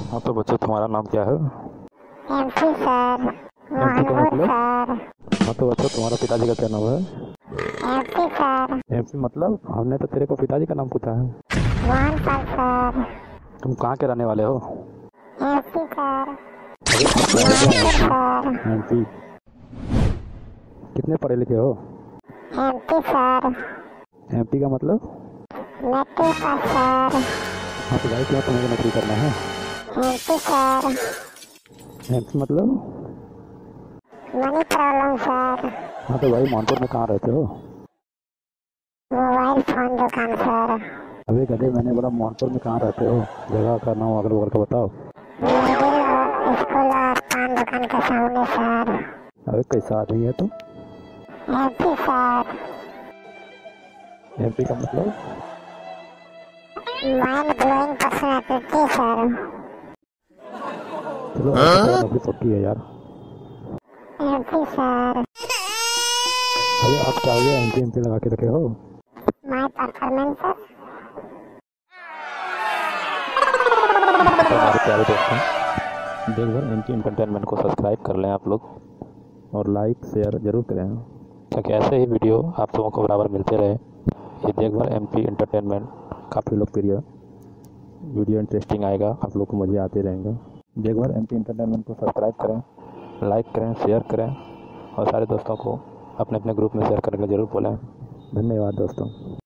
हाँ तो बच्चों, तुम्हारा नाम क्या है? MP sir. एमपी का मोहनपुर मतलब? सर। हाँ तो बच्चों, तुम्हारा पिताजी का क्या नाम है? MP sir. एमपी मतलब? हमने तो तेरे को पिताजी का नाम पूछा है। मोहनपाल सर। तुम कहाँ के रहने वाले हो? MP sir. अरे क्या हो गया मोहनपुर सर। एमपी? कितने पढ़े लिखे हो? MP sir. एमपी का मतलब? Matric pass sir. हाँ तो भाई, क्यों तुम्हें नौकरी करना है? MP sir. एमपी मतलब? Money problem sir. हाँ तो भाई, मानपुर में कहाँ रहते हो? मोबाइल फोन दुकान सर। अबे गधे, मैंने बोला मानपुर में कहाँ रहते हो? जगह का नाम अगल बगल का बताओ। मिडिल स्कूल और पान दुकान के सामने सर। अबे कैसा आदमी है तुम? MP sir. एमपी का मतलब? Mind blowing personality sir. चलो आपकी नौकरी पक्की है यार। MP sir. अरे आप क्या हो गया, एमपी एमपी लगा के रखे हो? My performance sir. तो हमारे प्यारे दोस्तों, देख भर एमपी एंटरटेनमेंट को सब्सक्राइब कर लें आप लोग, और लाइक शेयर जरूर करें, ताकि ऐसे ही वीडियो आप लोगों को बराबर मिलते रहे। ये देख भर एमपी एंटरटेनमेंट काफ़ी लोकप्रिय वीडियो, इंटरेस्टिंग आएगा आप लोग को, मज़े आते रहेंगे। देख भर एमपी एंटरटेनमेंट को सब्सक्राइब करें, लाइक करें, शेयर करें, और सारे दोस्तों को अपने अपने ग्रुप में शेयर करने के लिए ज़रूर बोलें। धन्यवाद दोस्तों।